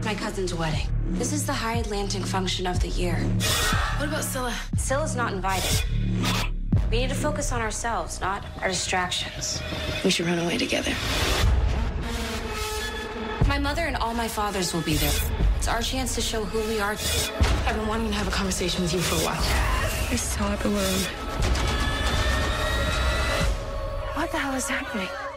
my cousin's wedding. This is the high Atlantic function of the year. What about Scylla? Scylla's not invited. We need to focus on ourselves, not our distractions. We should run away together. My mother and all my fathers will be there. It's our chance to show who we are. I've been wanting to have a conversation with you for a while. I saw a balloon. What the hell is happening?